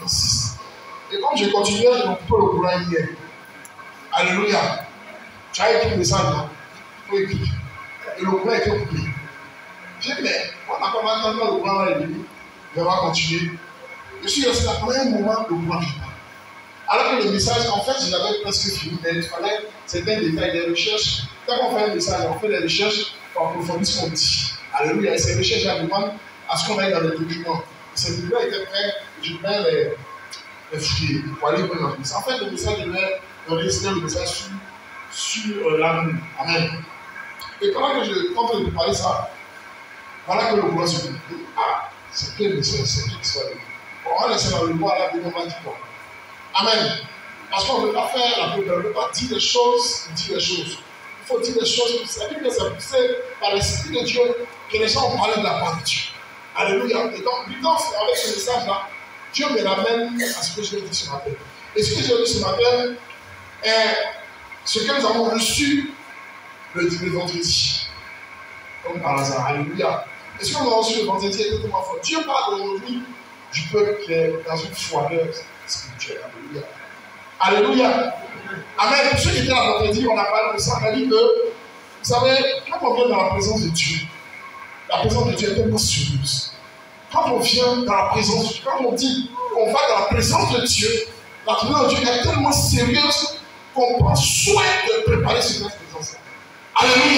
chapitre 6. Et comme j'ai continué, j'ai coupé le courant hier. Alléluia. Tu as écrit le message là. Il faut écrire. Et le courant était coupé. J'ai dit, mais on n'a pas maintenant le courant là est venu. On va continuer. Je suis resté là pendant un moment, le courant n'est pas. Alors que le message, en fait, je l'avais presque fini, mais il fallait certains détails, des recherches. Quand on fait un message, on fait des recherches pour approfondir ce qu'on dit. Alléluia. Et ces recherches, elles demandent à ce qu'on aille dans les documents. Ces documents étaient prêts, je vais les fouiller pour aller voir le message. En fait, le message, je vais enregistrer le message sur l'amour. Amen. Et pendant que je compte de parler ça, voilà que le courant se dit. Ah, c'est quel message, c'est quelle histoire. On va laisser dans le bois là, on va dire quoi. Amen. Parce qu'on ne veut pas faire la prière, on ne veut pas dire des choses, dire des choses. Il faut dire des choses. C'est que c'est poussé par l'Esprit de Dieu que les gens ont parlé de la part de Dieu. Alléluia. Et donc, avec ce message-là, Dieu me ramène à ce que je vais dire ce matin. Et ce que je vais dire ce matin est ce que nous avons reçu le vendredi. Comme par hasard. Alléluia. Et ce qu'on a reçu le vendredi est totalement fort. Dieu parle aujourd'hui du peuple qui est dans une froideur spirituelle. Alléluia. Alléluia. Amen. Pour ceux qui étaient là vendredi, on a parlé de ça. On a dit que, vous savez, quand on vient dans la présence de Dieu, la présence de Dieu est tellement sérieuse. Quand on vient dans la présence de Dieu, quand on dit qu'on va dans la présence de Dieu, la présence de Dieu est tellement sérieuse qu'on prend soin de préparer cette présence-là. Alléluia.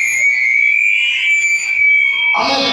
Amen.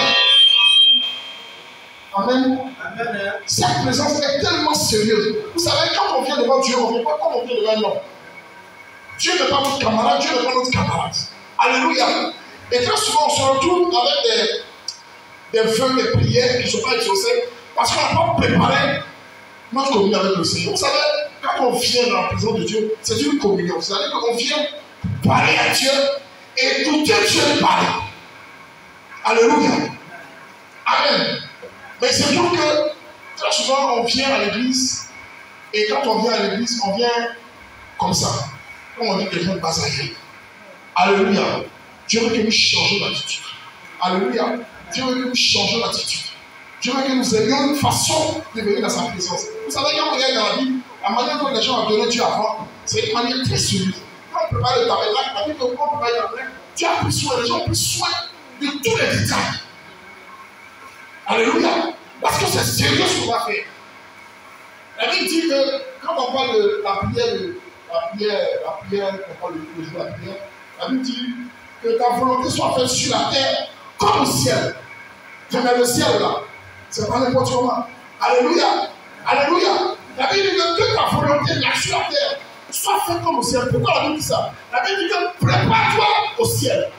Amen. Amen. Cette présence est tellement sérieuse. Vous savez, quand on vient devant Dieu, on ne vient pas comme on vient devant un homme. Dieu n'est pas notre camarade, Dieu n'est pas notre camarade. Alléluia. Et très souvent, on se retrouve avec des vœux, des prières qui ne sont pas exaucées parce qu'on n'a pas préparé notre communion avec le Seigneur. Vous savez, quand on vient dans la présence de Dieu, c'est une communion. C'est-à-dire qu'on vient parler à Dieu et écouter Dieu parler. Alléluia. Amen. Mais c'est sûr que très souvent on vient à l'église et quand on vient à l'église, on vient comme ça. Comme on dit quelqu'un de passager. Alléluia. Dieu veut que nous changions d'attitude. Alléluia. Dieu veut que nous changions d'attitude. Dieu veut que nous ayons une façon de venir dans sa présence. Vous savez, quand on regarde dans la Bible, la manière dont les gens ont donné Dieu avant, c'est une manière très sérieuse. Quand on prépare le tabernacle, la Bible, quand on prépare le tabernacle, Dieu a pris soin, les gens ont pris soin de tous les détails. Alléluia. Parce que c'est sérieux ce qu'on va faire. La Bible dit que quand on parle de la prière, on parle de tous les jours la prière, la Bible dit que ta volonté soit faite sur la terre comme au ciel. Je mets le ciel là. C'est pas n'importe comment. Alléluia. Alléluia. La Bible dit que ta volonté là sur la terre soit faite comme au ciel. Pourquoi la Bible dit ça? La Bible dit que prépare-toi au ciel.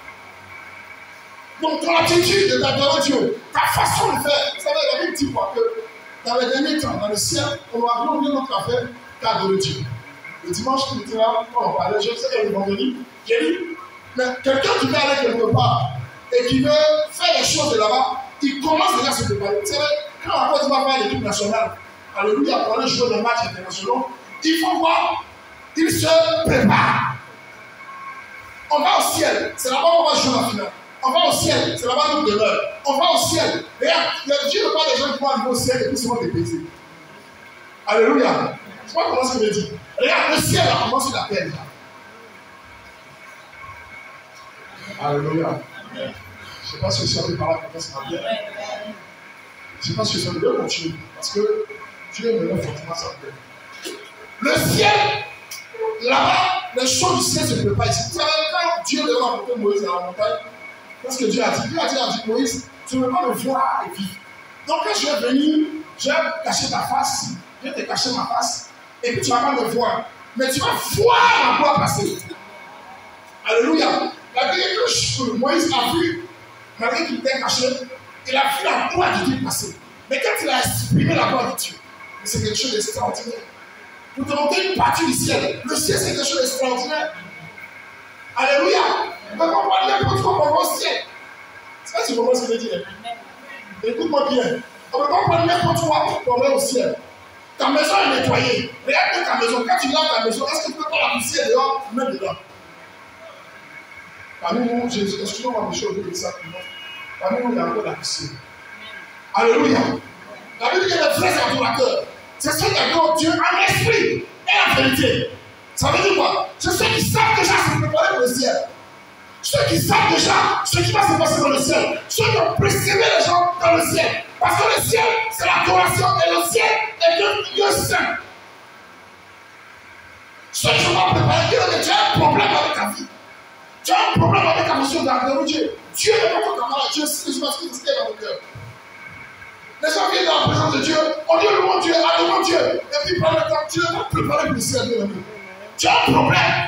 Donc ton attitude de t'adorer Dieu, ta façon de faire, vous savez, la Bible dit quoi? Que dans les derniers temps, dans le ciel, on va vraiment bien notre affaire qu'adorer Dieu. Le dimanche, qui était là, quand on parlait, je sais que le vendredi, j'ai dit, mais quelqu'un qui veut aller quelque part et qui veut faire les choses de là-bas, il commence déjà à se préparer. Vous savez, quand la Côte va faire l'équipe nationale, alléluia, pour aller jouer des matchs internationaux, il faut voir, il se prépare. On va au ciel, c'est là-bas qu'on va jouer la finale. On va au ciel, c'est là-bas notre demeure. On va au ciel. Regarde, Dieu ne pas des gens qui vont arriver au ciel et puis se vont dépaiser. Alléluia. Je ne sais pas comment ça veut dire. Regarde, le ciel a commencé la terre. Alléluia. Je ne sais pas si ça peut parler comme ça ce matin. Je ne sais pas si ça veut continuer. Parce que Dieu me donne fortement ça. Le ciel, là-bas, les choses du ciel se préparent ici. Vous savez, quand Dieu devait apporter Moïse dans la montagne, qu'est-ce que Dieu a dit? Dieu a dit à Moïse, tu ne veux pas me voir et vivre. Donc quand je vais venir, je vais cacher ta face, je vais te cacher ma face, et puis tu ne vas pas me voir. Mais tu vas voir ma gloire passer. Alléluia. La Bible dit que Moïse a vu, malgré qu'il était caché, il a vu la gloire de Dieu passer. Mais quand il a exprimé la gloire de Dieu, c'est quelque chose d'extraordinaire. Pour te montrer une partie du ciel, le ciel c'est quelque chose d'extraordinaire. Alléluia. On ne peut pas parler n'importe quoi pour voir au ciel. C'est pas si vous comprenez ce que je veux dire. Écoute-moi bien. On ne peut pas parler n'importe quoi pour voir au ciel. Ta maison est nettoyée. Regarde ta maison. Quand tu laves ta maison, est-ce que tu peux pas la pousser dehors, même dedans? Parmi nous, excusez-moi, monsieur, je dis ça. Parmi nous, il y a encore la poussière. Alléluia. La Bible dit que les vrais adorateurs, C'est ceux qui adorent Dieu en esprit et en vérité. Ça veut dire quoi? C'est ceux qui savent déjà se préparer pour le ciel. Ceux qui savent déjà ce qui va se passer dans le ciel. Ceux qui ont précédé les gens dans le ciel. Parce que le ciel, c'est l'adoration et le ciel est le lieu saint. Ceux qui vont préparer, dire que tu as un problème avec ta vie. Tu as un problème avec ta façon d'adorer Dieu. Dieu n'est pas ton camarade. Dieu, c'est ce qui est dans le cœur. Les gens viennent dans la présence de Dieu. On dit louons Dieu, adorons Dieu. Et puis, pendant le temps, Dieu va préparer pour le ciel. Tu as un problème.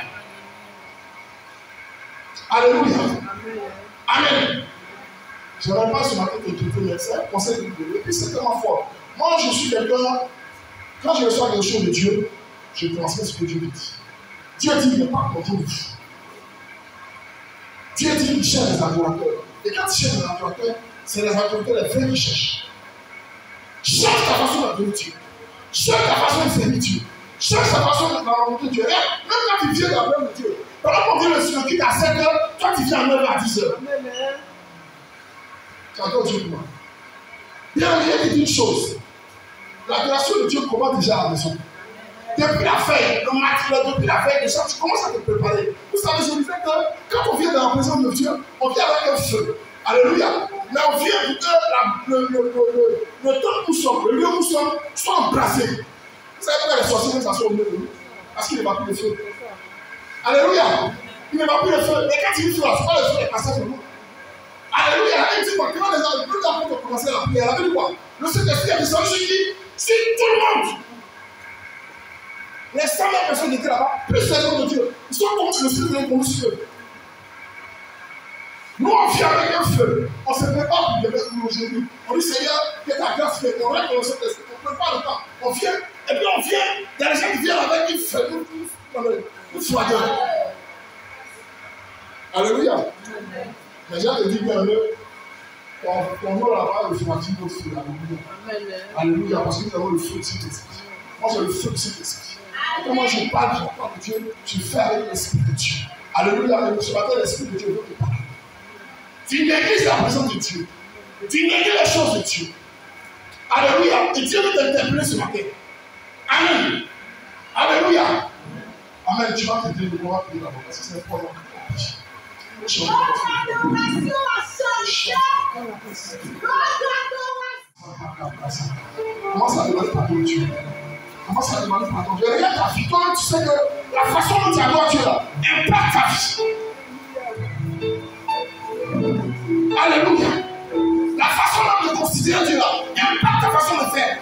Alléluia. Amen. Je n'aurais pas ce matin de quitter, mais c'est un conseil de Dieu. Et puis c'est tellement fort. Moi, je suis quelqu'un, quand je reçois quelque chose de Dieu, je transmets ce que Dieu me dit. Dieu dit qu'il n'est pas contre vous. Dieu dit qu'il cherche les adorateurs. Et quand il cherche les adorateurs, c'est les adorateurs les vrais qui cherchent. Cherche ta façon d'adorer Dieu. Cherche ta façon de servir Dieu. Cherche ta façon de rencontrer Dieu. Même quand tu viens dans la de Dieu, pendant qu'on vient le culte à 7h, toi tu viens à 9h à 10h. Tu adores Dieu pour moi. Bien, il dit une chose. L'adoration de Dieu commence déjà à la maison. Depuis la veille, le matin, depuis la veille, déjà, tu commences à te préparer. Vous savez, je disais que quand on vient dans la présence de Dieu, on vient avec un feu. Alléluia. Mais on vient pour que le temps où nous sommes, le lieu où nous sommes, soit embrasé. Vous savez pourquoi les sorciers s'assoient au milieu de nous? Parce qu'il n'est pas plus le feu. Alléluia. Il n'est pas plus le feu. Et quand il dit feu, c'est pas le feu qui est passé sur nous. Alléluia. Il dit quoi? Quand les gens, plus tard pour commencer la prière, il dit quoi? Le Saint-Esprit a descendu sur qui? Sur tout le monde. Les 100 000 personnes qui étaient là-bas, plus les gens de Dieu, ils sont comme le Seigneur pour nous. Nous, on vient avec un feu. On se prépare pour le mettre aujourd'hui. On dit, Seigneur, que ta grâce fait. On reste dans le Saint-Esprit. On prépare le temps. On vient. Et puis on vient. Il y a des gens qui viennent avec une feu. Une froideur. Alléluia. Les gens te disent bien, on va là-bas le froidir au feu. Alléluia. Parce que nous avons le feu de Saint-Esprit. Moi, j'ai le feu de Saint-Esprit. Quand moi je parle de Dieu, je fais avec l'Esprit de Dieu. Alléluia. Ce matin, l'Esprit de Dieu veut te parler. Tu négliges la présence de Dieu. Tu négliges les choses de Dieu. Alléluia. Et Dieu veut t'interpeller ce matin. Amen. Alléluia. Amen. Tu vas te dire le droit de la voix. C'est important. Commence à demander pardon à Dieu. Commence à demander pardon. Je regarde ta vie. Toi, tu sais que la façon dont tu adores Dieu là impacte ta vie. Alléluia. La façon dont tu considères Dieu là impacte ta façon de faire.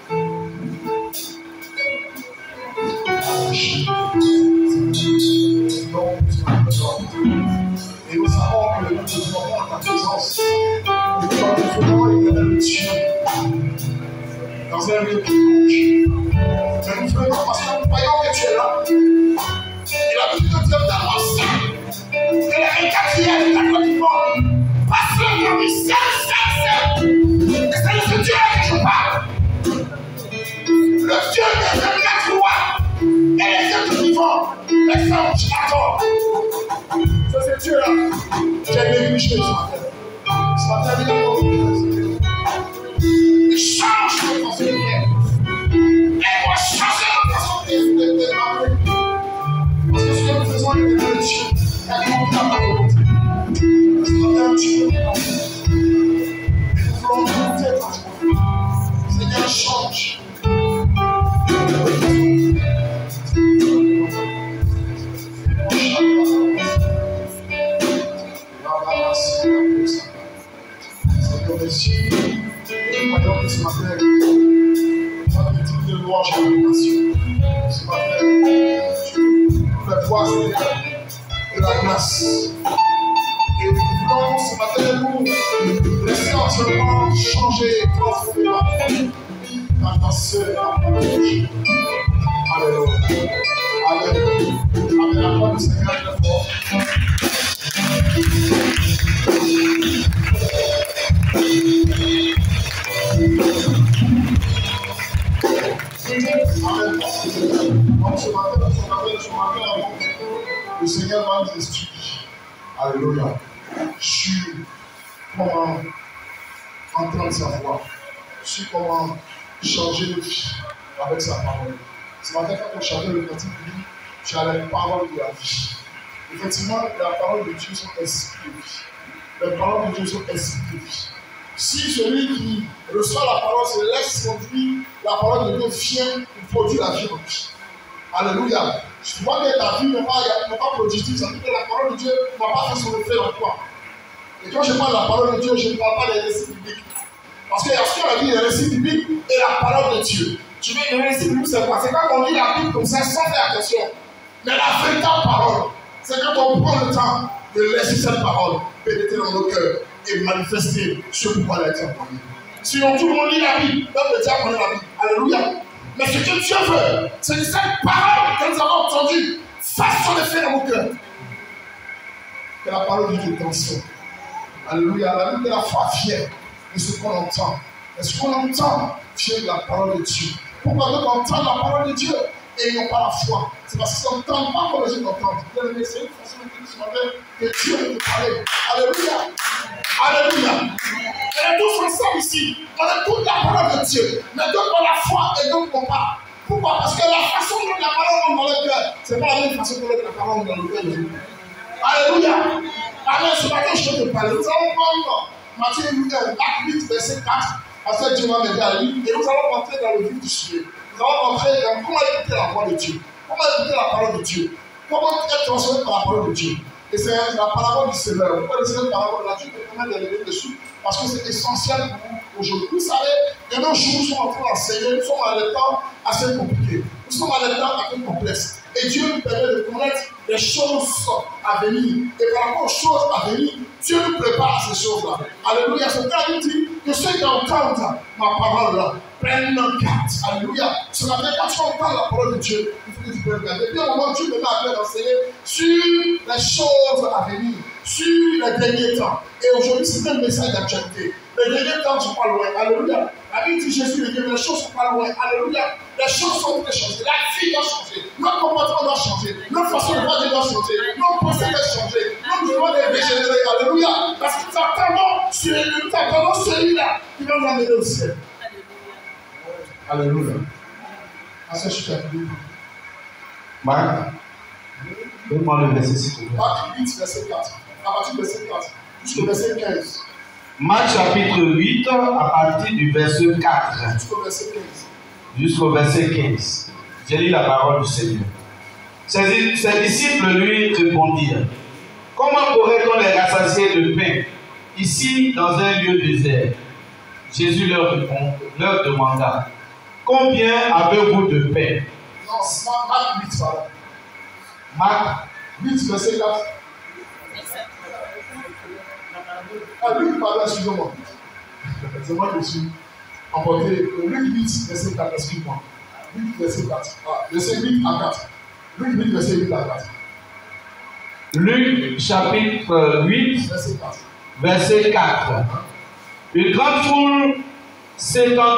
Et nous savons que nous devons avoir ta présence. Et que nous devons élever Dieu dans un lieu qui bouge. Mais nous faisons parce que nous croyons que tu es là. Et la vie de Dieu est tellement sainte. Que les 24 hier, il a dit bon. Parce que nous avons dit saint. Et c'est de ce Dieu que je parle. Le Dieu des 24 rois. Et les êtres vivants. Les hommes qui adorent. C'est ce Dieu-là. J'ai négligé ce matin. Ce matin, il change de façon de faire. Et moi, changer de façon de parler. Parce que ce que nous faisons est de Dieu. Elle nous a pas volonté. Ce matin, Dieu nous a fait. Et nous voulons monter ta joie. Seigneur, change. Seigneur, merci. Nous croyons que ce matin, nous avons une petite de louange à la nation. Ce matin, tu fais voir, Seigneur, de la grâce. Et nous voulons ce matin nous laisser entièrement changer et transformer la pensée et la parole. Alléluia. Amen. Amen. La gloire du Seigneur est fort. Amen. Donc ce matin, le Seigneur va nous expliquer. Alléluia. Sur comment entendre sa voix. Sur comment changer de vie. avec sa parole. Ce matin, quand on chantait le cantique biblique, tu as les paroles de la vie. Effectivement, la parole de Dieu sont esprit de vie. Les paroles de Dieu sont esprit de vie. Si celui qui reçoit la parole se laisse conduire, la parole de Dieu vient pour produire la vie en lui. Alléluia. Tu vois que ta vie n'est pas productive, ça veut dire que la parole de Dieu ne va pas faire son effet en toi. Et quand je parle de la parole de Dieu, je ne parle pas des récits bibliques. Parce qu'il y a ce qu'on a dit, les récits bibliques et la parole de Dieu. Tu veux les récits bibliques, c'est quoi? C'est quand on lit la Bible comme ça sans faire attention. Mais la véritable parole, c'est quand on prend le temps de laisser cette parole pénétrer dans nos cœurs et manifester ce pourquoi elle a été envoyée. Sinon, tout le monde lit la Bible, même le diable connaît la Bible. Alléluia. Mais ce que Dieu veut, c'est que cette parole que nous avons entendue fasse son effet dans nos cœurs. Que la parole de Dieu transforme. Alléluia. La Bible de la foi vient de ce qu'on entend. Et ce qu'on entend vient de la parole de Dieu. Pourquoi nous entendons la parole de Dieu et ils n'ont pas la foi? C'est parce qu'ils n'entendent pas comme les autres entendent. C'est une façon de dire ce matin que Dieu veut te parler. Alléluia. Alléluia. On est tous ensemble ici. On a toute la parole de Dieu. Mais d'autres ont la foi et d'autres n'ont pas. Pourquoi? Parce que la façon dont la parole rentre dans le cœur, ce n'est pas la même façon dont la parole rentre dans le cœur de Dieu. Alléluia. Amen. Ce matin, je vais te parler. Nous allons prendre Matthieu 8, verset 4. Parce que Dieu m'a m'aider à lire. Et nous allons rentrer dans le vif du sujet. Nous allons rentrer dans comment écouter la voix de Dieu. Comment écouter la parole de Dieu. Comment être transformé par la parole de Dieu. Et c'est la parole du Seigneur. Pourquoi le Seigneur parole là, Dieu peut permettre d'élever dessus? Parce que c'est essentiel pour nous aujourd'hui. Vous savez, de nos jours, nous sommes en train d'enseigner, nous sommes à des temps assez compliqués. Nous sommes à des temps assez complexes. Et Dieu nous permet de connaître les choses à venir. Et par rapport aux choses à venir, Dieu nous prépare à ces choses-là. Alléluia. Ce cas nous dit que ceux qui entendent ma parole là, prennent garde. Alléluia. Ce matin, quand tu entends la parole de Dieu, il faut que tu prennes garde. Et bien au moment où Dieu me met à d'enseigner sur les choses à venir, sur les derniers temps. Et aujourd'hui, c'est un message d'actualité. Les derniers temps ne sont pas loin. Alléluia. La Bible dit Jésus, les choses ne sont pas loin. Alléluia. Les choses sont toutes changées. La vie doit changer. Notre comportement doit changer. Notre façon de voir Dieu doit changer. Nos pensées doivent changer. Notre joie doit régénérer. Alléluia. Parce que nous attendons celui-là qui va nous amener au ciel. Alléluia. À ce sujet. Marc, donne-moi le verset 6. Marc 8, verset 4. À partir du verset 4 jusqu'au verset 15. Marc chapitre 8, à partir du verset 4 jusqu'au verset 15. Jusqu'au verset 15. J'ai lu la parole du Seigneur. Ses disciples lui répondirent: comment pourrait-on les rassasier de pain ici dans un lieu désert? Jésus leur demanda: combien avez-vous de pain? Non, Marc 8, pardon. Marc 8, verset 4. Ah, Luc, pardon, excusez-moi. C'est moi qui suis emporté. Luc 8, verset 4, excuse-moi. Luc, verset 4. Ah, verset 8 à 4. Luc 8, verset 8 à 4. Luc chapitre 8, verset 4. Verset 4. Une grande foule s'étant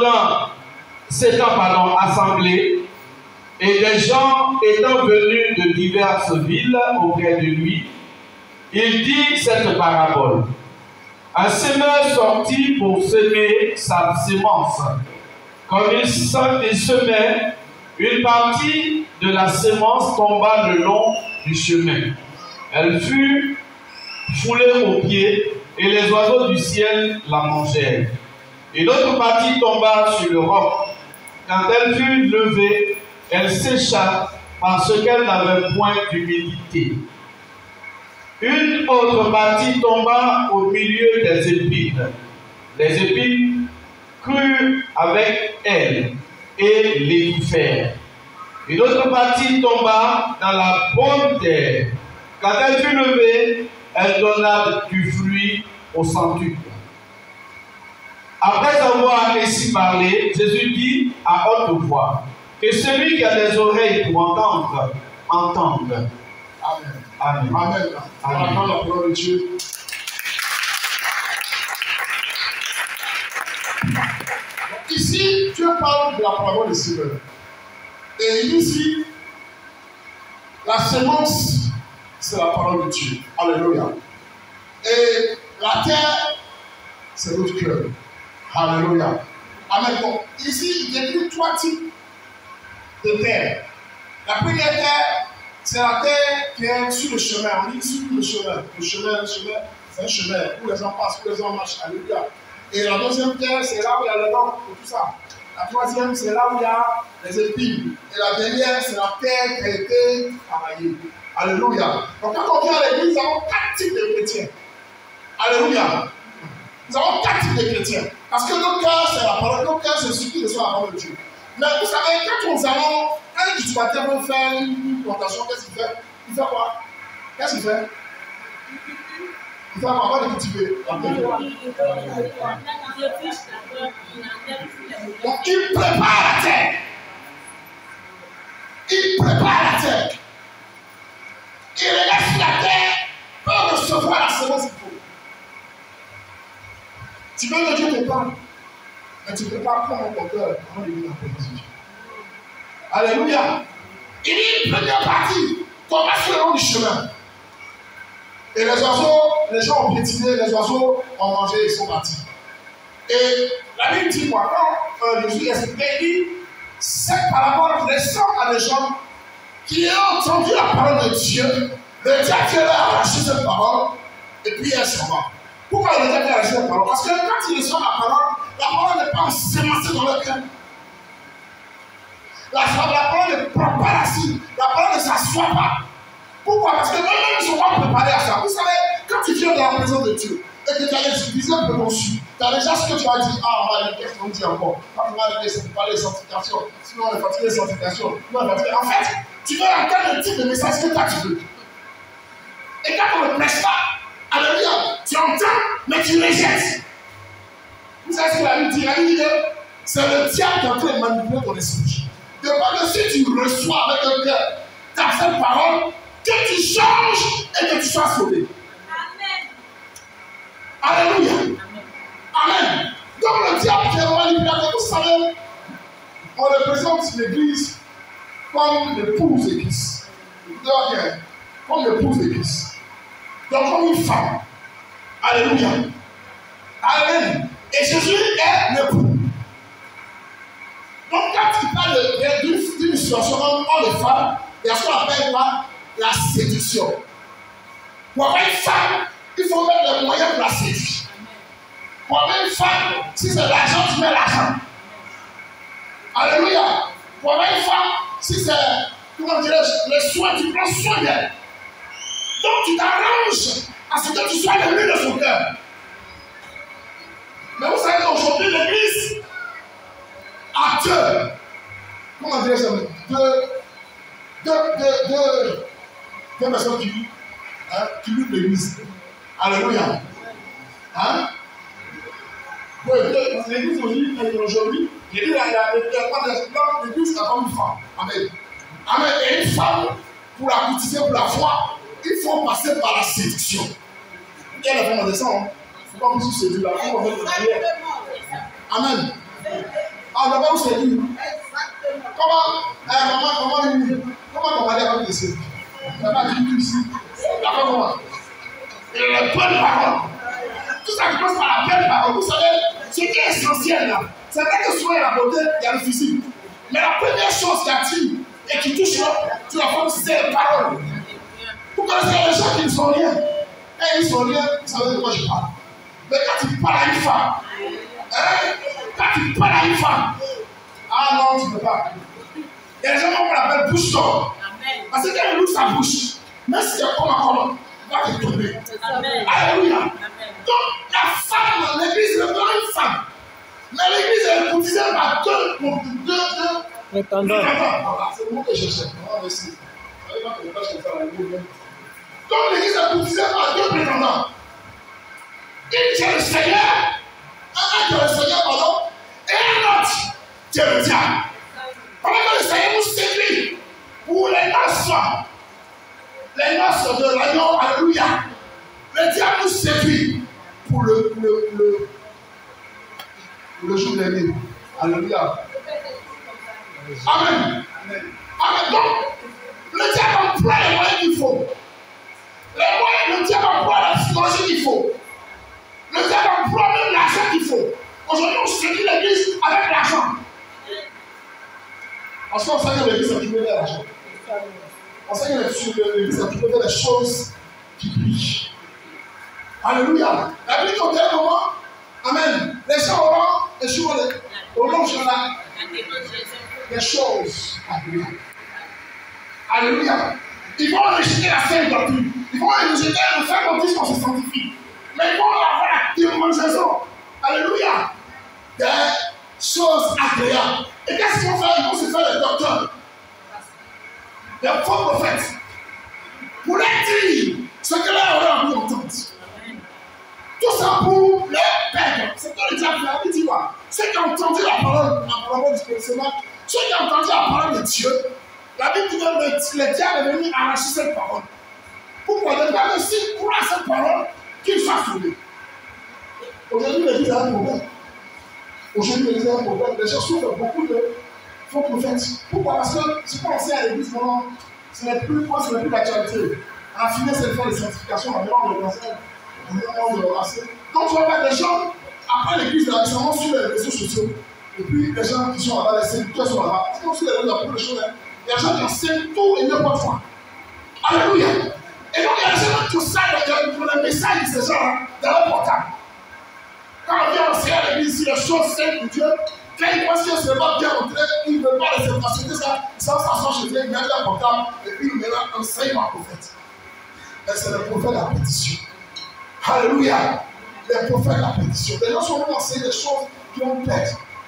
assemblée, et des gens étant venus de diverses villes auprès de lui, il dit cette parabole. Un semeur sortit pour semer sa semence. Comme il semait, une partie de la semence tomba le long du chemin. Elle fut foulée aux pieds et les oiseaux du ciel la mangèrent. Et l'autre partie tomba sur le roc. Quand elle fut levée, elle sécha parce qu'elle n'avait point d'humidité. Une autre partie tomba au milieu des épines. Les épines crurent avec elle et l'étouffèrent. Une autre partie tomba dans la bonne terre. Quand elle fut levée, elle donna du fruit au centuple. Après avoir ainsi parlé, Jésus dit à haute voix que celui qui a des oreilles pour entendre, entende. Amen. Amen. Amen. Amen. On la parole de Dieu. Ici, Dieu parle de la parole de Seigneur. Et ici, la semence, c'est la parole de Dieu. Alléluia. Et la terre, c'est notre cœur. Alléluia. Amen. Bon, ici, il y a trois types de terre. La première terre, c'est la terre qui est sur le chemin. On dit sur le chemin. Le chemin, c'est un chemin où les gens passent, où les gens marchent. Alléluia. Et la deuxième terre, c'est là où il y a le vent et tout ça. La troisième, c'est là où il y a les épines. Et la dernière, c'est la terre qui a été travaillée. Alléluia. Donc quand on vient à l'église, nous avons 4 types de chrétiens. Alléluia. Nous avons 4 types de chrétiens. Parce que nos cœurs, c'est la parole. Nos cœurs, c'est ce qui reçoit la parole de Dieu. Mais vous savez, quand nous allons, un cultivateur veut faire une plantation, qu'est-ce qu'il fait? Il fait quoi? Qu'est-ce qu'il fait? Il fait quoi? On va cultiver. Donc il prépare la terre. Il prépare la terre. Il laisse la terre pour recevoir la semence qu'il faut. Tu veux que Dieu te parle, mais tu ne peux pas prendre ton cœur avant de venir dans la présence de Dieu. Alléluia. Il dit une première partie, commence sur le long du chemin. Et les oiseaux, les gens ont piétiné, les oiseaux ont mangé et sont partis. Et la Bible dit quoi? Quand Jésus expliquait, il dit cette parabole ressemble à des gens qui ont entendu la parole de Dieu. Le diable leur a arraché cette parole et puis elle s'en va. Pourquoi le diable a arraché cette parole? Parce que quand ils reçoivent la parole n'est pas ensemencée dans leur cœur. La parole ne prend pas racine. La parole ne s'assoit pas. Pourquoi? Parce que eux-mêmes ne sont pas préparés à ça. Vous savez, quand tu viens dans la présence de Dieu et que tu as les suffisamment préconçus, tu as déjà ce que tu as dit. Ah, on va aller, qu'est-ce qu'on dit encore? Quand on va aller, c'est pas les sanctifications. Sinon, on est fatigué des sanctifications. En fait, tu veux entendre le type de message que toi tu veux. Et quand on ne prêche pas, alléluia, tu entends, mais tu rejettes. Vous savez ce que la Bible dit? La Bible dit que c'est le diable qui est en train de manipuler ton esprit. De pas que si tu reçois avec un cœur ta seule parole, que tu changes et que tu sois sauvé. Amen. Alléluia. Amen. Donc le diable qui est manipulateur, vous savez, on représente l'église comme l'épouse de Christ. Donc, comme l'épouse de Christ. Donc comme une femme. Alléluia. Amen. Et Jésus est l'époux. Donc quand il parle d'une situation homme et femme, il y a ce qu'on appelle quoi? La séduction. Pour avoir une femme, il faut mettre les moyens pour la séduire. Pour avoir une femme, si c'est l'argent, tu mets l'argent. Alléluia. Pour avoir une femme, si c'est, comment dirais-je, les soins, tu prends soin d'elle. Donc tu t'arranges à ce que tu sois l'ennemi de son cœur. Mais vous savez qu'aujourd'hui, l'église a deux. Comment dirais-je? Deux personnes qui luttent l'église. Alléluia. Hein? Oui, l'église aujourd'hui, l'église a comme une femme. Amen. Amen. Et une femme, pour la cultiver, pour la foi, il faut passer par la séduction. Il y a la femme de sang. Il ne faut pas plus se séduire. La femme de prière. Amen. Ah, d'abord, vous séduire. Comment on va dire avec les séduire? Il n'y a pas de tout ici. D'abord, comment? Et les bonnes paroles. Tout ça qui passe par la belle parole. Vous savez, ce qui est essentiel là, c'est vrai que souvent il y a la beauté, il y a le physique. Mais la première chose qui attire et qui touche la femme, c'est les paroles. Vous connaissez les gens qui ne sont rien. Et ils ne sont rien, vous savez de quoi je parle. Mais quand tu parles à une femme, quand tu parles à une femme, ah non, tu ne peux pas. Il y a des gens qui l'appellent bouche-d'or. Parce que quand elle ouvre sa bouche, même si c'est comment, va te tomber. Alléluia. Donc la femme dans l'église n'est pas une femme. Mais l'église est baptisée par deux prétendants. C'est le mot que je cherche. Donc l'église est baptisée par deux prétendants. Une qui est le Seigneur, un qui est le Seigneur, pardon, et un autre qui est le diable. Pendant que le Seigneur nous séduit pour les noces de l'agneau, alléluia. Le diable nous séduit pour le jour de l'année. Alléluia. Amen. Amen. Donc, le diable emploie les moyens qu'il faut. Le diable emploie la psychologie qu'il faut. Le diable emploie même l'argent qu'il faut. Aujourd'hui, on séduit l'église avec l'argent. Parce qu'on sait que l'église est occupée vers l'argent. On sait que l'église est occupée vers les choses qui brillent. Alléluia. La Bible dit au dernier moment, amen. Les gens auront échoué au long de la des choses agréables. Alléluia. Ils vont rejeter la sainte doctrine. Ils vont rejeter le fait baptiste qu'on se sanctifie. Mais ils vont avoir la démonstration. Alléluia. Des choses agréables. Et qu'est-ce qu'ils vont faire? Ils vont se faire des docteurs. Des faux prophètes. Pour leur dire ce que leur oreille a pu entendre. Tout ça pour les perdre. C'est quoi le diable fait? Il dit quoi? Ceux qui ont entendu la parole du commencement, ceux qui ont entendu la parole de Dieu, la Bible dit que le diable est venu arracher cette parole. Pourquoi? Le diable aussi croit à cette parole qu'il soit sauvé. Aujourd'hui, l'église a un problème. Aujourd'hui, l'église a un problème. Les gens souffrent beaucoup de faux prophètes. Pourquoi? Parce que si on sait à l'église, non, ce n'est plus d'actualité. À la finale, c'est de faire des certifications environ de conseils. Donc, tu vas voir des gens, après l'église, ils sont sur les réseaux sociaux. Et puis, les gens qui sont là-bas, les séducteurs sont là-bas. Ils sont sur les réseaux, il y a beaucoup de choses. Il y a des gens qui enseignent tout et n'importe quoi. Alléluia. Et donc, il y a des gens qui savent pour le message de ces gens-là dans leur portable. Quand on vient enseigner à l'église sur les choses saintes de Dieu, quand ils pensent que ce n'est pas bien montré, ils ne veulent pas les faciliter ça. Ils s'assoient chez eux, ils mettent leur portable et puis ils mettent leur enseignement prophète. Et c'est le prophète de la pétition. Alléluia. Les prophètes de la pétition. Les gens sont venus enseigner des choses qui vont plaire.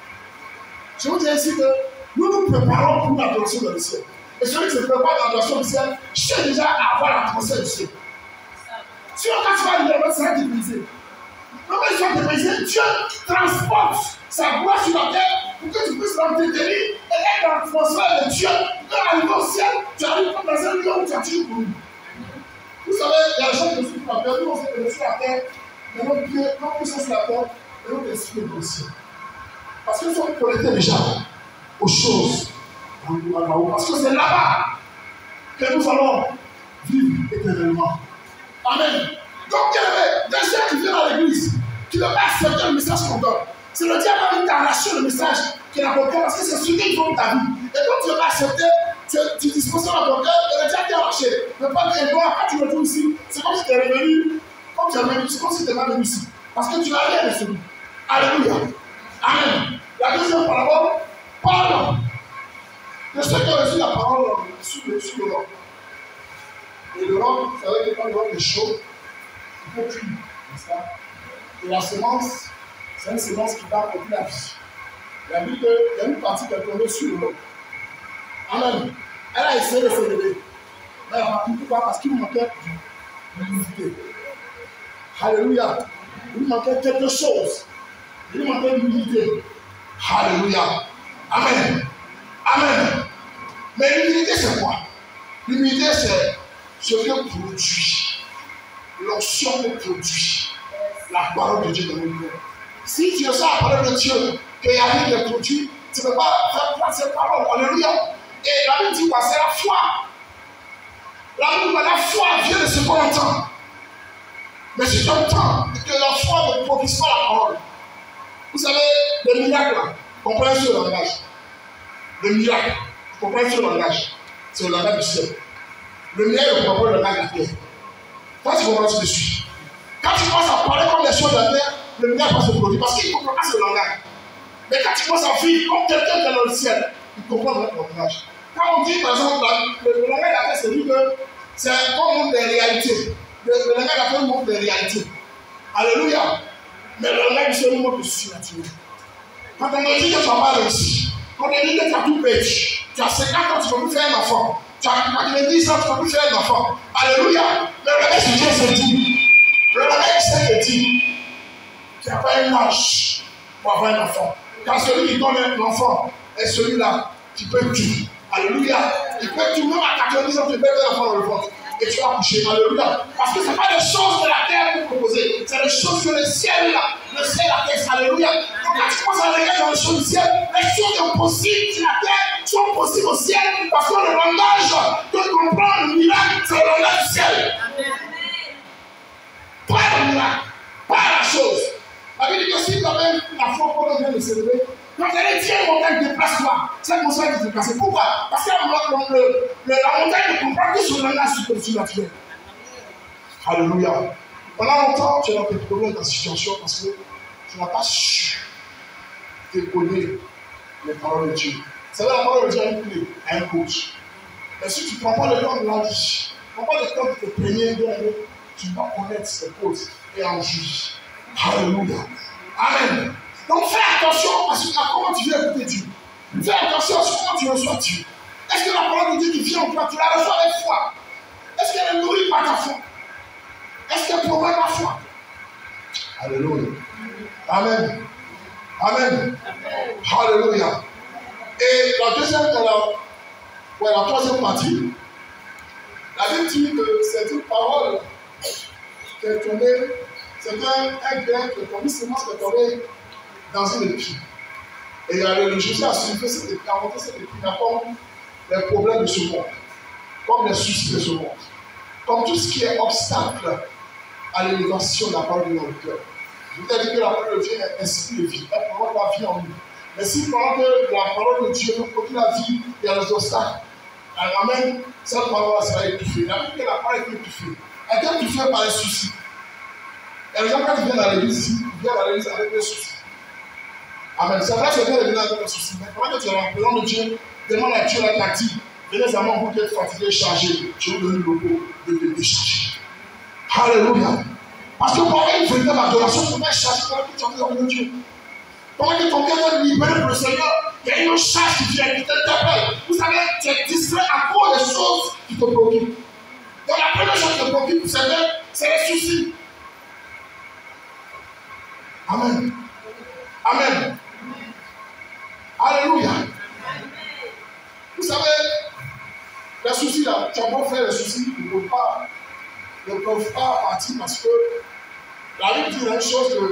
Je vous dis ici que nous nous préparons pour l'adoration dans le ciel. Et celui qui se prépare dans l'adoration du ciel, cherche déjà à avoir la conscience du ciel. Si on quand tu vas aller, ça va te briser. Non, mais il faut te briser. Dieu transporte sa gloire sur la terre pour que tu puisses l'entretenir et être dans l'atmosphère de Dieu. Quand tu arrives au ciel, tu arrives comme dans un lieu où tu as toujours couru. Vous savez, il y a des gens qui sont sur la terre, nous on sait que nous sur la terre, mais nos pieds, quand nous sommes sur la terre, et notre esprit est aussi. Parce que nous sommes connectés déjà aux choses là-haut. Parce que c'est là-bas que nous allons vivre éternellement. Amen. Donc, il y a des gens qui viennent à l'église, qui ne veulent pas accepter le message qu'on donne. C'est le diable qui t'a arraché le message qu'il a compris parce que c'est celui qui forme ta vie. Et quand tu ne veux pas accepter, tu disposes à ton cœur et le diable t'a arraché. Mais pas que toi, quand tu me trouves ici, c'est comme si tu es revenu, comme tu es revenu, c'est comme si tu n'es pas venu ici. Parce que tu n'as rien reçu. Alléluia. Amen. La deuxième parole parle de ceux qui ont reçu la parole sur le roc. Et le roc, vous savez que quand le roc est chaud, il faut cuire, n'est-ce pas? Et la semence, c'est une semence qui va pour la vie. La vie, il y a une partie qui est tombée sur le roc. Amen. Elle a essayé de se lever. Mais elle n'a pas pu. Pourquoi? Parce qu'il manquait d'humilité. Alléluia. Il manquait quelque chose. Il manquait d'humilité. Alléluia. Amen. Amen. Mais l'humilité, c'est quoi? L'humilité, c'est ce que produit. L'onction que produit la parole de Dieu dans nos cœurs. Si tu reçois la parole de Dieu, qu'il n'y a rien de produit, tu ne peux pas faire croire cette parole. Alléluia. Et la Bible dit quoi? C'est la foi. La Bible dit la foi vient de ce qu'on entend. Mais si tu entends que la foi ne produit pas la parole, vous savez, le miracle, comprenez sur le langage. Le miracle, comprenez sur le langage. C'est le langage du ciel. Le miracle, ne comprend pas le langage de la terre. Toi, tu comprends ce que je suis. Quand tu commences à parler comme les choses de la terre, le miracle va se produire parce qu'il ne comprend pas ce langage. Mais quand tu commences à vivre comme quelqu'un qui est dans le ciel, il comprend notre langage. Quand on dit, par exemple, le langage de la terre, c'est dit que c'est comme monde des réalités. Le langage de la terre montre des réalités. Alléluia. Mais le langage du ciel montre le surnaturel. Quand on me dit que tu n'as pas réussi, quand on me dit que tu as tout perdu, tu as 50 ans, tu ne peux plus faire un enfant. Tu as 10 ans, tu ne peux plus faire un enfant. Alléluia. Mais le langage du Dieu se dit. Le langage du ciel se dit. Tu n'as pas un âge pour avoir un enfant. Car celui qui donne un enfant est celui-là qui peut tout. Alléluia. Il peut tout, même à 90 ans, tu peux faire un enfant dans le ventre. Et tu vas coucher. Alléluia. Parce que ce n'est pas des choses de la terre pour proposer. C'est des choses que le ciel là. Le ciel, la terre. Alléluia. Donc quand tu commences à regarder dans les choses du ciel, les choses impossibles sur la terre sont possibles au ciel. Parce que le langage que comprend le miracle, c'est le langage du ciel. Pas le miracle. Pas la chose. La Bible dit que si tu avais la foi pour vient de se lever, Quand elle est tiens, montagne, déplace-toi. Cette montagne va se déplacer. Pourquoi? Parce que la montagne ne comprend que sur le langage surnaturel. Alléluia. Pendant longtemps, tu as des problèmes dans la situation parce que tu n'as pas su décoder les paroles de Dieu. C'est vrai, la parole de Dieu a une clé, a un coach. Mais si tu ne prends pas le temps de la vie, tu ne prends pas le temps de te plaigner, tu dois connaître ces causes et en juger. Alléluia. Amen. Donc fais attention à comment tu viens écouter Dieu. Fais attention à comment tu reçois Dieu. Est-ce que la parole de Dieu qui vient en toi, tu la reçois avec foi? Est-ce qu'elle est nourrie par ta foi? Est-ce qu'elle provoque ta foi? Alléluia. Amen. Amen. Alléluia. Et la troisième partie, la Bible dit que c'est une parole qui est tombée, c'est un grain qui est tombé, semence qui est tombée dans une épine. Et Jésus a soulevé cette épine, a monté cette épine comme les problèmes de ce monde, comme les soucis de ce monde, comme tout ce qui est obstacle à l'élévation de la parole de notre cœur. Je vous ai dit que la parole de Dieu est esprit de vie, elle provoque la vie en nous. Mais si pendant que la parole de Dieu nous produit la vie, il y a les obstacles, elle ramène cette parole sera étouffée. La Bible dit que la parole est étouffée. Elle est étouffée par les soucis. Et les gens, quand ils viennent à l'église, ils viennent à l'église avec des soucis. Amen. C'est vrai que c'est bien de venir avec des soucis. Mais pendant que tu es en présence de Dieu, demande à Dieu la tactique. Venez à moi pour être fatigué, chargé. Je vous donne le repos de te décharger. Alléluia. Parce que pour avoir une véritable adoration, tu dois charger pendant que tu es en présence de Dieu. Pendant que ton cœur est libéré pour le Seigneur, il y a une charge qui vient, qui t'interpelle. Vous savez, tu es distrait à cause des choses qui te préoccupent. Donc la première chose qui te préoccupe, c'est les soucis. Amen. Amen. Alléluia. Vous savez, les soucis là, tu as beau faire les soucis, ils ne peuvent pas partir parce que la Bible dit une chose que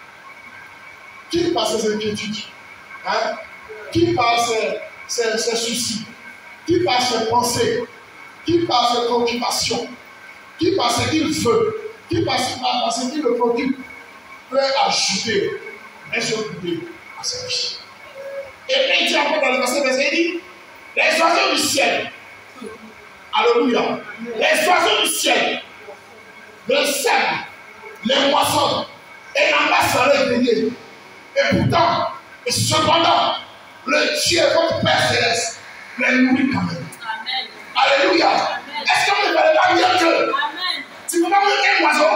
qui par ses inquiétudes, hein? Qui par ses soucis, qui par ses pensées, qui par ses préoccupations, qui par ce qu'il veut, qui par ce qui le préoccupe, peut ajouter un seul couplet à sa vie. Et puis il dit encore dans le verset, il dit les oiseaux du ciel, alléluia, les oiseaux du ciel, le sèment, les moissonnent, et l'amassent dans les greniers. Et pourtant, et cependant, le Dieu, votre Père céleste, les nourrit quand même. Amen. Alléluia. Est-ce que vous ne verrez pas mieux que tu ne peux pas nourrir un oiseau?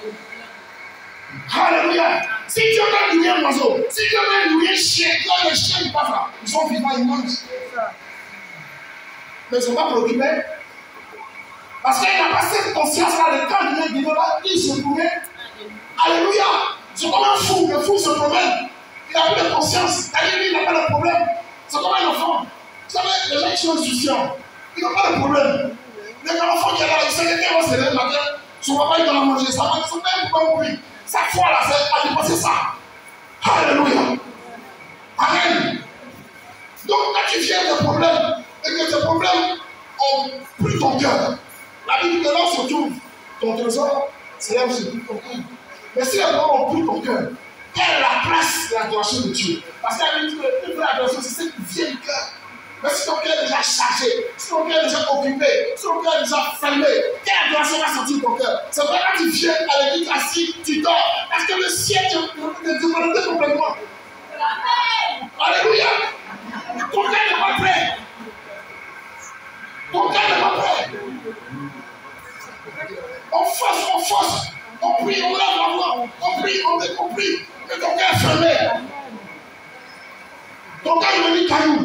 Alléluia. Si Dieu veut nourrir un oiseau, si Dieu veut nourrir un chien, les chiens ils passent là, ils sont vivants, ils mangent. Mais ils ne sont pas préoccupés. Parce qu'il n'a pas cette conscience-là, le temps de là, il se nourrit. Alléluia. C'est comme un fou, le fou se promène. Il n'a plus de conscience. C'est-à-dire qu'il n'a pas de problème. C'est comme un enfant. Vous savez, les gens qui sont insouciants, ils n'ont pas de problème. Mais quand l'enfant qui est là, il sait que quand il va se lever le matin, son papa il doit manger. Ça va, son père ne peut pas mourir. Sa foi là, c'est à dépasser ça. Alléluia. Amen. Donc quand tu viens de problèmes, et que tes problèmes ont pris ton cœur, la Bible de là se trouve ton trésor, c'est là où se trouve ton cœur. Mais si les problèmes ont pris ton cœur, quelle est la place de l'adoration de Dieu? Parce qu'elle dit que une vraie adoration, c'est celle qui vient du cœur. Mais si ton cœur est déjà chargé, si ton cœur est déjà occupé, si ton cœur est déjà fermé, quelle adoration va sortir de ton cœur? C'est vrai quand tu viens à l'église assis, tu dors. Parce que le ciel te développe complètement. Alléluia. Ton cœur n'est pas prêt. Ton cœur n'est pas prêt. On force. On prie, on lève la voix. On prie. Mais ton cœur est fermé. Ton cœur est devenu caillou.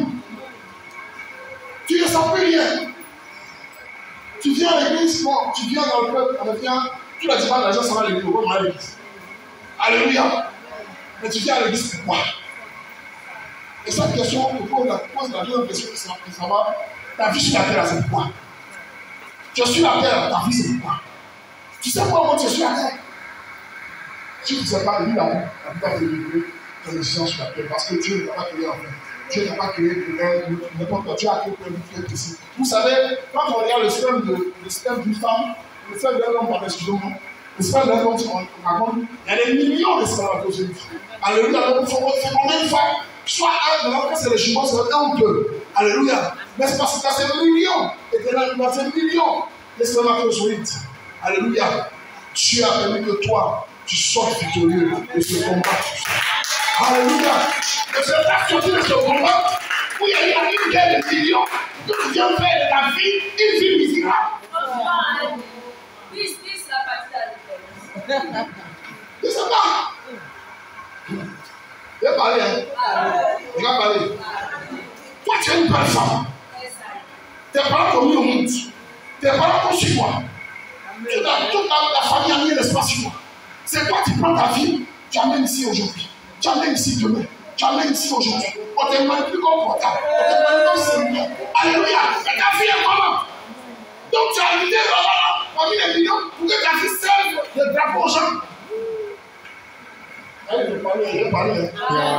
Tu ne sens plus rien. Tu viens à l'église, bon, tu viens dans le peuple, on vient, tous les dimanches, les gens s'en vont à l'église, on va à l'église. Alléluia. Mais tu viens à l'église pour quoi? Et cette question, on pose la deuxième question qui s'en va. Ta vie sur la terre, c'est pourquoi? Tu es sur la terre, ta vie, c'est pourquoi? Tu sais pourquoi tu es sur la terre? Si tu ne sais pas, lui, la vie va te livrer ton existence sur la terre. Parce que Dieu ne t'a pas créé en fait. Dieu n'a pas créé n'importe quoi. Dieu a créé pour une vie précise. Vous savez, quand on regarde le système d'une femme, le système d'un homme, pardon, excusez-moi, le système d'un homme, on raconte, il y a des millions de spermatozoïdes. Alléluia, donc il faut combien de fois Soit un, mais quand c'est les jumeaux, c'est un ou deux. Alléluia. Mais c'est parce que dans ces millions, et dans ces millions de spermatozoïdes, alléluia, Dieu a permis que toi, tu sois victorieux de ce combat. Alléluia. Et c'est pas sorti de ce combat où il y a une guerre de millions, que Dieu fait de ta vie une vie misérable. This la partie. Je ne sais pas. Il va parler, hein? Il va parler. Toi, tu es une bonne femme. Tes parents t'ont mis au monde. Tes parents t'ont sur toi. Toute la famille a mis l'espace sur toi. C'est toi qui prends ta vie, tu amènes ici aujourd'hui. Tu amènes ici demain. Tu amènes ici aujourd'hui. On te manipule comme portable. On te manipule comme Seigneur. Alléluia. Et ta vie est comment? Donc tu as l'idée là-bas, parmi les millions, pour que ta vie serve de drapeau aux gens. Allez, je vais parler.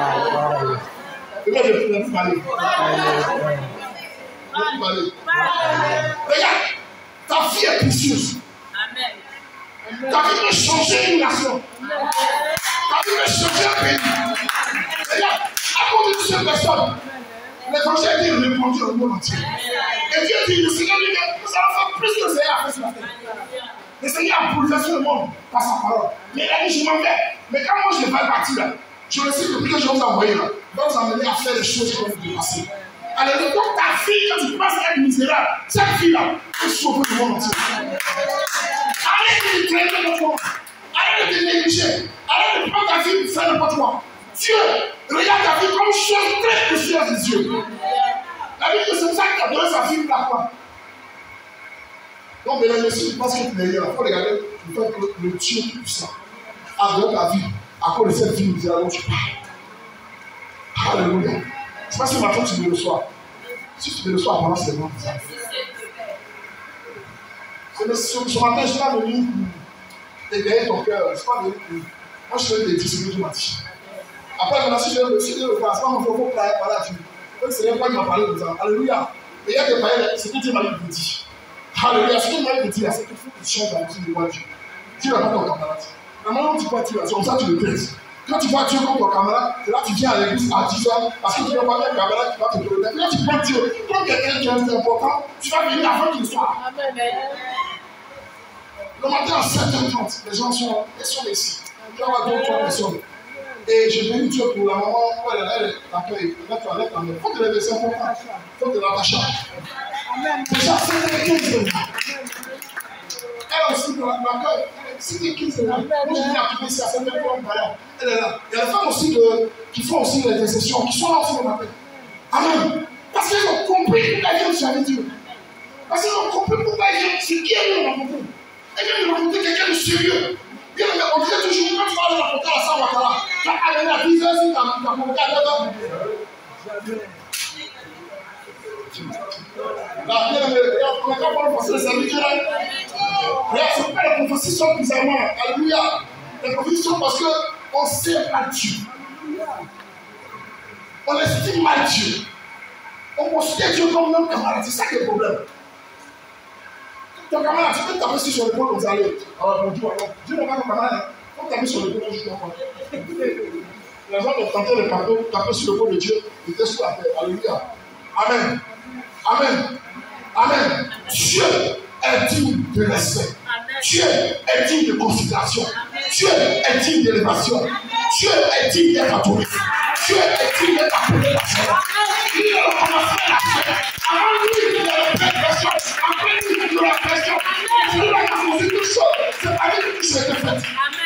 Je vais parler. Regarde, ta vie est précieuse. Ta vie peut changer une nation. Ta vie peut changer un pays. Regarde, à cause de cette personne, l'évangile dit répandu au monde entier. Et Dieu dit, le Seigneur dit que nous allons faire plus que le Seigneur a fait sur la terre. Le Seigneur a bouleversé le monde par sa parole. Mais il a dit, je m'en vais. Mais quand moi je vais partir là, je le sais depuis que je vous ai envoyé là, va vous amener à faire des choses qui vont vous dépasser. Alors, donc ta fille, quand tu penses être misérable, cette fille-là peut sauver le monde entier. Arrête de traiter notre monde. Arrête de te négliger. Arrête de prendre ta vie pour faire n'importe quoi. Dieu regarde ta vie comme chose très précieuse des yeux. La Bible, c'est ça qui a donné sa vie pour la croix. Donc, mesdames et messieurs, parce que tu es là, il faut regarder le fait que le Dieu tout-puissant a donné ta vie à cause de cette vie misérable dont tu parles. Alléluia. C'est pas ce matin que tu me reçois. Si tu me reçois avant, c'est bon. Ce matin, je suis pas venu pour égayer ton cœur. Je ne suis pas venu pour. Moi, je suis venu te dire ce que tu m'as dit. Après, maintenant, si je vais le faire, c'est pas mon propos pour parler à Dieu. Le Seigneur qui m'a parlé de ça. Alléluia. Et il y a des paroles, c'est que Dieu m'a dit de dire. Alléluia. Ce qu'il m'a dit de dire, c'est qu'il faut que tu changes la vie de Dieu. Dieu n'a pas ton camarade. Normalement, tu vois Dieu, c'est comme ça que tu le pèses. Quand tu vois Dieu comme ton camarade, c'est là que tu viens à l'église à 10 ans parce que tu n'as pas un camarade qui va te donner. Quand tu prends Dieu comme quelqu'un qui est important, tu vas venir avant qu'il soit. Le matin à 7h30, les gens sont ici. Tu vas avoir 2-3 personnes. Et je bénis Dieu pour la maman, elle l'accueille. Il faut te lever, c'est important. Il faut te l'attacher. Déjà, c'est l'église. Elle aussi, l'accueil. C'était qui c'est là? Moi, je viens à ici à 7h30. Elle est là. Il y a des femmes aussi qui font aussi les intercessions, qui sont là aussi le matin. Amen. Parce qu'ils ont compris pourquoi ils viennent servir Dieu. Parce qu'ils ont compris pourquoi ils viennent. C'est qui est venu rencontrer. Ils viennent rencontrer quelqu'un de sérieux. Bien, on dit toujours, quand tu vas aller rencontrer à Saint-Ouattara, tu vas aller à 10h si tu as rencontré à 9h. Là, bien, on n'a pas le passer les serviteurs. Regarde, ce n'est pas la prophétie bizarrement. Alléluia. La prophétie parce qu'on sait mal Dieu. On estime mal Dieu. On considère Dieu comme notre camarade. C'est ça qui est le problème. Ton camarade, tu peux taper sur l'épaule comme ça. Alors, bonjour, alors. Dieu n'est pas ton camarade. Quand tu tapes sur l'épaule, je ne comprends pas. Les gens ont tenté de taper sur l'épaule de Dieu. Ils étaient sur la terre. Alléluia. Amen. Amen. Amen. Dieu est digne de respect. Dieu est digne de considération. Dieu est digne d'élévation. Dieu est digne d'être adoré. Dieu est digne d'être appelé la terre. Il est le commencement de la terre. Avant lui, il y a le pression. Après lui, il y a la pression. C'est lui qui a posé toute chose. C'est avec lui que tout a été fait.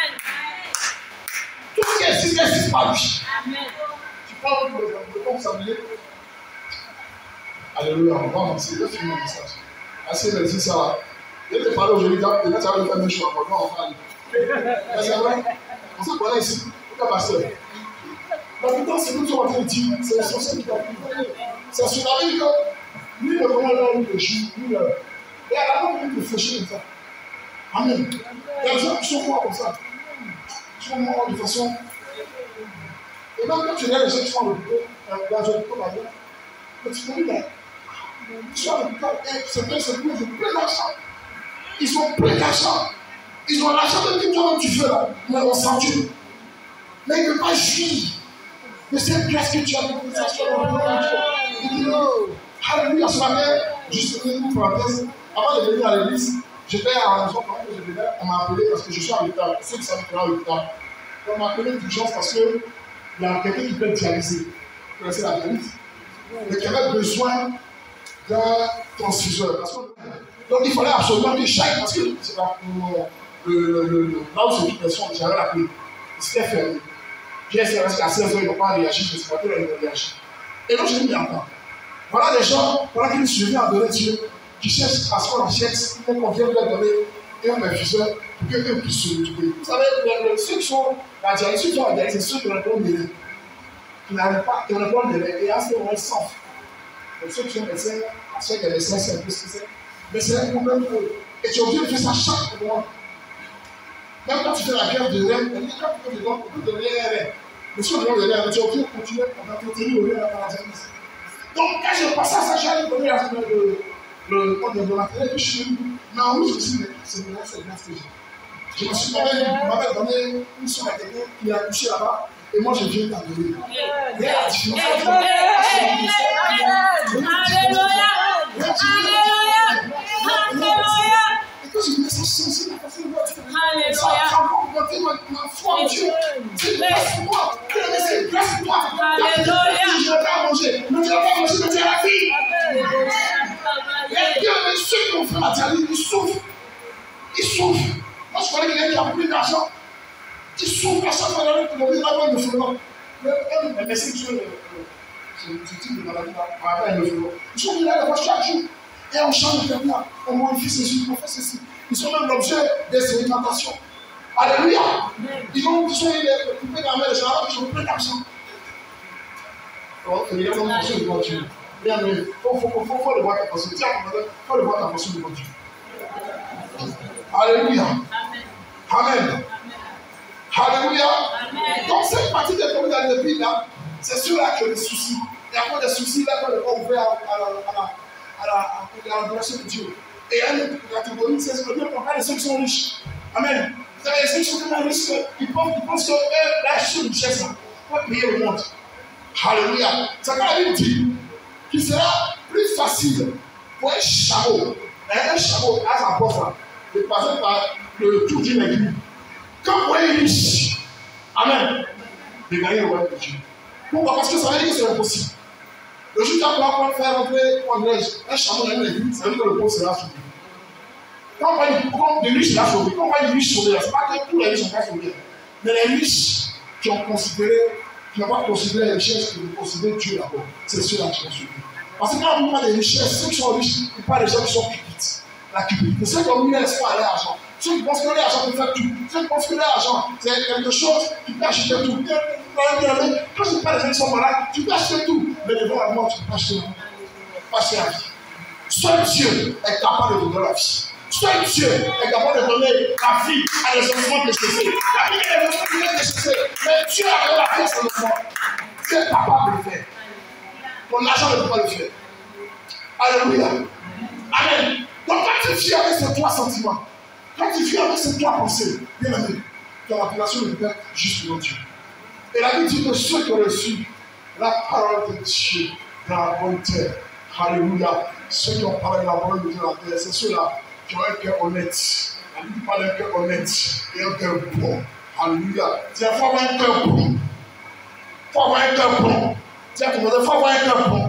Tout ce qui existe n'existe pas lui. Tu parles de comment s'habiller. Alléluia, on va avancer. Je finis mon message. Assez merci ça. Je te parle aujourd'hui, peut-être ça va le faire même chose. On va en parler. C'est vrai. On se connaît ici. Pourquoi pasteur? La plupart, c'est nous qui sommes en train de dire, c'est l'essentiel qui va plus. C'est sur la vie que lui, le commandant, lui, le jour, lui, le. Et à la fin, lui, le fléchir comme ça. Amen. Il y a des gens qui sont morts comme ça. Ils sont morts de façon. Et même quand tu regardes les gens qui sont dans le bureau, par exemple, mais tu peux dire, ils sont dans le bureau, et c'est plein d'argent. Ils ont plein d'argent. Ils ont l'argent de tout toi-même tu fais là. Mais on s'en tue. Mais il ne peut pas jouir. Mais c'est grâce que tu as donné ça sur le monde. Alléluia, ce matin, juste une parenthèse, avant de venir à l'église, j'étais à la maison, quand je venais, on m'a appelé parce que je suis en retard. Ceux qui savent que je suis en retard. On m'a appelé d'urgence parce qu'il y a quelqu'un qui peut dialyser. Vous connaissez la dialyse? Mais qui avait besoin d'un transfuseur. Donc il fallait absolument que chaque, parce que c'est là où se trouve personne, j'avais la clé. C'était fermé. J'ai essayé à 16h, ils n'ont pas réagi, je ne sais pas qu'ils ont réagi. Et donc je dis, mais attends, voilà des gens, voilà qu'ils se viennent à donner Dieu, qui cherchent à ce qu'on achète, qu'on vienne leur donner un infuseur pour qu'eux puissent se retrouver. Vous savez, ceux qui sont la dialyse, ceux qui ont la dialyse, c'est ceux qui ont le problème de l'air. Qui n'arrivent pas, qui ont le problème de l'air, et à ce moment-là, ils s'enflent. Donc ceux qui sont médecins, à ceux qui ont des médecins, c'est un peu ce que c'est. Mais c'est un problème pour eux. Et tu es obligé de faire ça chaque mois. Même quand tu fais la grève de l'air, quand tu fais on peut donner un air. Mais si on donne de l'air, tu es obligé de continuer, on va continuer au l'air à la dialyse. Donc quand je passais à ça, j'allais donner la semaine de la télé, puis je suis venu. Mais en oui, je me suis dit, c'est bien ce que j'ai. Je me suis m'avait donné une somme à quelqu'un qui a couché là-bas, et moi je viens t'en donner. Mais la différence, et quand je me suis senti la façon de ça a encore augmenté ma foi en Dieu. C'est grâce pour moi. C'est grâce pour moi. Je n'ai pas mangé. Mais je n'ai pas mangé, mais tu as la vie. Et Dieu, mais ceux qui ont fait la dialyse, ils souffrent. Ils souffrent. Moi, je connais quelqu'un qui a plus d'argent. Qui souffre à chaque fois que le médecin me fait mal. Mais c'est Dieu. Ce type de maladie là, me fait mal. Ils sont venus là, ils vont chaque jour. Et on change de terminal, on modifie ceci, on fait ceci. Ils sont même l'objet des expérimentations. Alléluia. Ils sont coupés dans la main, les gens ils ont plein d'argent. Alors, il y a une fonction de voiture. Il faut le voir ta fonction. Tiens, il faut le voir ta fonction de voiture. Alléluia. Amen. Alléluia. Donc, cette partie des communes dans le pays là, c'est sûr là qu'il y a des soucis. Il y a encore des soucis là qu'on n'est pas ouvert à l'adoration de Dieu. Et il y a une catégorie, c'est ce que Dieu parle de ceux qui sont riches. Amen. Vous savez, ceux qui sont tellement riches, ils pensent que la richesse là, peut payer le monde. Alléluia. C'est quand la Bible dit qu'il sera plus facile pour un chameau à sa porte là, de passer par le tour d'une aiguille, comme pour un riche. Amen. De gagner le royaume de Dieu. Pourquoi? Parce que ça veut dire que c'est impossible. Le jour où tu vas pouvoir faire rentrer un chameau dans une aiguille, ça veut dire que le pot sera sauvé. Quand on parle de riches, là, sauvé. Quand on parle de riches sauvés, ce n'est pas que tous les riches sont pas sauvés. Mais les riches qui ont considéré, qui n'ont pas considéré les richesses, qui ont considéré Dieu d'abord, c'est ceux-là qui sont sauvés. Parce que quand on parle des richesses, ceux qui sont riches, ils parlent des gens qui sont cupides. La cupidité. Ceux qui ont mis l'espoir à l'argent. Ceux qui pensent que l'argent peut faire tout. Ceux qui pensent que l'argent, c'est quelque chose qui peut acheter tout. Quand je parle des gens qui sont malades, tu peux acheter tout. Mais devant la mort, tu ne peux pas acheter la vie. Seul Dieu est capable de donner la vie. Seul Dieu est capable de donner la vie à des enfants décédés. La vie à des enfants décédés. Mais Dieu a donné la vie à ses enfants. Tu es capable de le faire. Ton argent ne peut pas le faire. Alléluia. Amen. Donc quand tu vis avec ces trois sentiments, quand tu vis avec ces trois pensées, bien aimé, tu as l'appellation de Père juste devant Dieu. Et la Bible dit que ceux qui ont reçu la parole de Dieu dans la bonne terre, alléluia, ceux qui ont parlé de la parole de Dieu dans la terre, c'est ceux-là qui ont un cœur honnête. La Bible parle d'un cœur honnête et un cœur bon. Alléluia. Il faut avoir un cœur bon. Il faut avoir un cœur bon. Il faut avoir un cœur bon.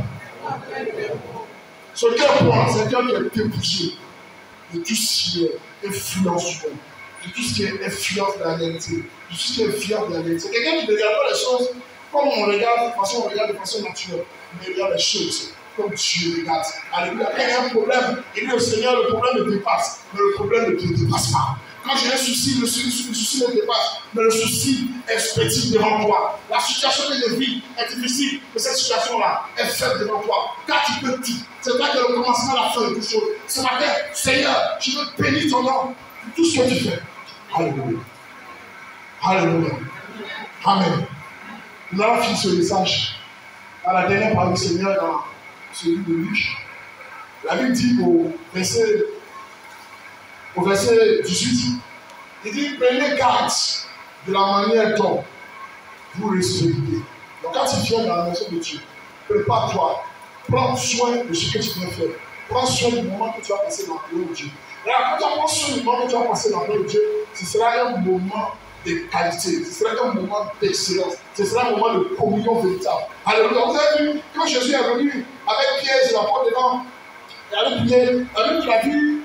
Ce cœur bon, c'est un cœur qui est débouché de tout ce qui est influence, de tout ce qui est influence de la réalité, de tout ce qui est influence de la réalité. C'est quelqu'un qui ne regarde pas les choses comme on regarde de façon naturelle, mais il regarde les choses comme Dieu regarde. Alléluia. Quand il y a un problème, il dit au Seigneur, le problème me dépasse, mais le problème ne te dépasse pas. Quand j'ai un souci, le souci me dépasse, mais le souci est petit devant toi. La situation que je vis est difficile, mais cette situation-là est faible devant toi. Car tu peux tout. C'est toi qui es le commencement à la fin de toute chose. Ce matin, Seigneur, je veux bénir ton nom pour tout ce que tu fais. Alléluia. Alléluia. Amen. Nous allons finir ce message à la dernière parole du Seigneur dans celui de Luc. La Bible dit au verset 18, il dit, prenez garde de la manière dont vous respectez. Donc, quand tu viens dans la maison de Dieu, prépare-toi. Prends soin de ce que tu viens faire. Prends soin du moment que tu vas passer dans la maison de Dieu. Et quand tu prends soin du moment que tu vas passer dans la maison de Dieu, ce sera un moment de qualité, ce sera un moment d'excellence, ce sera un moment de communion véritable. Alléluia. Vous avez vu, quand Jésus est venu avec Pierre et la porte devant, et avec Pierre, il a vu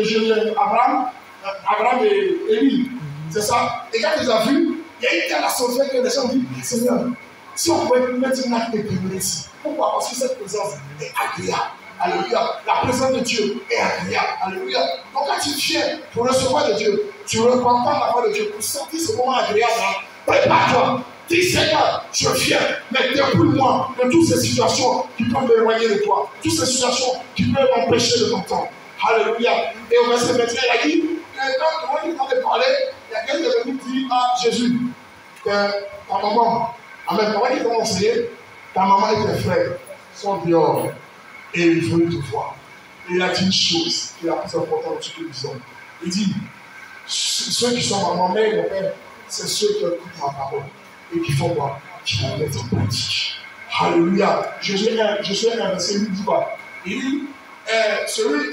Abraham et Élie. C'est ça. Et quand il a vu, il y a eu telle assemblée que les gens disent, Seigneur, si on pouvait mettre une acte de prière ici. Pourquoi? Parce que cette présence est agréable. Alléluia. La présence de Dieu est agréable. Alléluia. Donc quand tu viens pour recevoir de Dieu, tu ne reprends pas la voix de Dieu pour sentir ce moment agréable. Prépare-toi. Dis Seigneur, je viens, mais dépouille-moi de toutes ces situations qui peuvent m'éloigner de toi. Toutes ces situations qui peuvent m'empêcher de t'entendre. Alléluia. Et au verset 21, il a dit, quand il est en train de parler, il y a quelqu'un qui est venu dire à Jésus que ta maman, amen, comment ils t'ont enseigné, ta maman et tes frères sont dehors et ils veulent te voir. Et il a dit une chose qui est la plus importante de ce que nous sommes. Il dit, ceux qui sont ma mère et mon père, c'est ceux qui écoutent ma parole et qui font quoi? Qui la mettent en pratique. Alléluia. Jésus est un verset, il dit quoi? Il dit, celui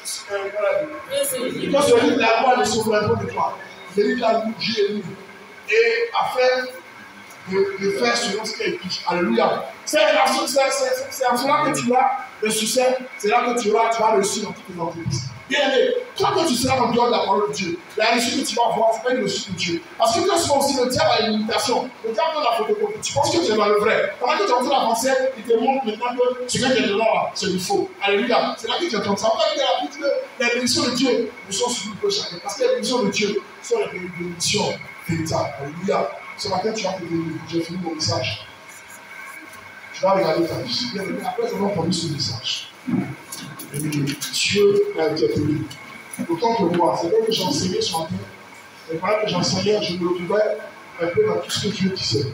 de la loi ne s'ouvre de toi. Celui qui a Dieu est lui. Et afin de faire selon ce qui est écrit. Alléluia. C'est en cela que tu as le succès, c'est là que tu vas réussir dans toutes tes entreprises. Bien aimé, toi que tu seras en dehors de la parole de Dieu, la réussite que tu vas avoir, c'est pas une réussite de Dieu. Parce que quand souvent aussi le diable a une limitation, le diable donne la photocopie. Tu penses que tu es dans le vrai. Pendant que tu es en train d'avancer, il te montre maintenant que ce que tu es dedans là, c'est du faux. Alléluia. C'est là que tu entends ça. On va dire la plus que les bénédictions de Dieu ne sont suivies que chacun. Parce que les bénédictions de Dieu sont les bénédictions véritables. Alléluia. Ce matin, tu vas te dire, j'ai fini mon message. Tu vas regarder ta vie. Après, nous avons produit ce message. Et Dieu a interpellé. Autant que moi, c'est vrai que j'ai enseigné ce matin. Et pendant que j'enseignais, je me retrouvais un peu dans tout ce que Dieu disait.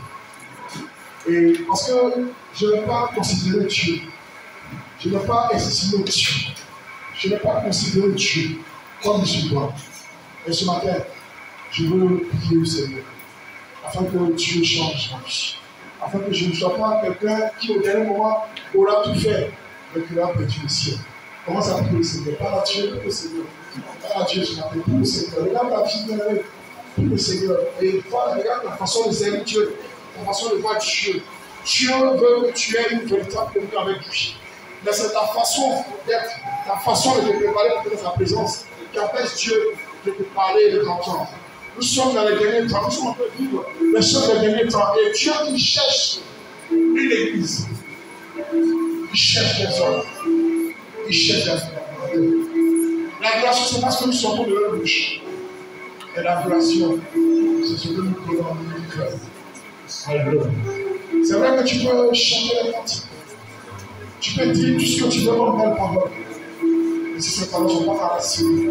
Et parce que je n'ai pas considéré Dieu. Je n'ai pas estimé Dieu. Je n'ai pas considéré Dieu comme musulman. Et ce matin, je veux prier le Seigneur. Afin que Dieu change ma vie. Afin que je ne sois pas quelqu'un qui, au dernier moment, aura tout fait, mais qui aura perdu le ciel. Commence à prier le Seigneur. Parle à Dieu, prie le Seigneur. Parle à Dieu, je m'appelle, prie le Seigneur. Regarde ta vie, bien-aimée. Prie le Seigneur. Et regarde la façon de servir Dieu, la façon de voir Dieu. Dieu veut que tu aies une véritable communion avec lui. Mais c'est ta façon d'être, ta façon de te préparer pour sa présence qui empêche Dieu de te parler et de t'entendre. Nous sommes dans les derniers temps, nous sommes en train de vivre les choses des derniers temps. Et Dieu, il cherche une église. Il cherche des hommes. Il cherche des hommes. L'adoration, ce n'est pas ce que nous sortons de leur bouche. Et l'adoration, c'est ce que nous prenons dans notre cœur. Alléluia. C'est vrai que tu peux chanter les cantiques. Tu peux dire tout ce que tu veux dans belle parole. Mais si ces paroles ne sont pas racines,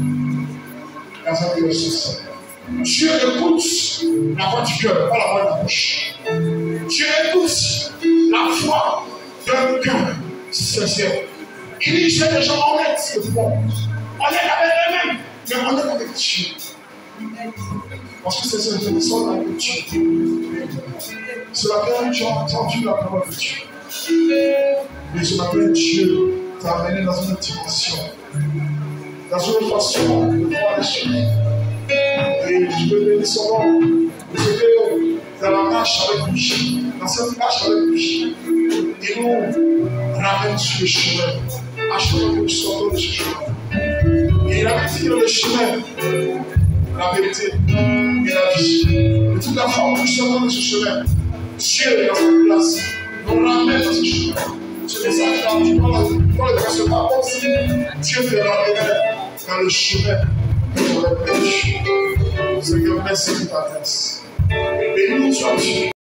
elles ont des ressources. Dieu écoute la voix du cœur, pas la voix de la bouche. Dieu écoute la voix d'un cœur sincère. Il dit, j'ai des gens honnêtes de foi. Honnêtes avec eux-mêmes, mais honnêtes avec Dieu. Parce que c'est ce que nous sommes avec Dieu. Ce matin, tu as entendu la parole de Dieu. Mais ce matin, Dieu t'a amené dans une autre dimension, dans une façon de voir les choses. Et je te bénis son nom. Parce que dans la marche avec lui, dans cette marche avec lui, il nous ramène sur le chemin. À chaque fois que nous sortons de ce chemin. Et il avait dit dans le chemin, la vérité et la vie. De toute la fois où nous sortons de ce chemin, Dieu est dans sa place, nous ramène dans ce chemin. Ce message-là, tu dois le recevoir comme si Dieu te ramenait dans le chemin que tu aurais perdu. Seigneur, merci de ta grâce. Béni sois-tu.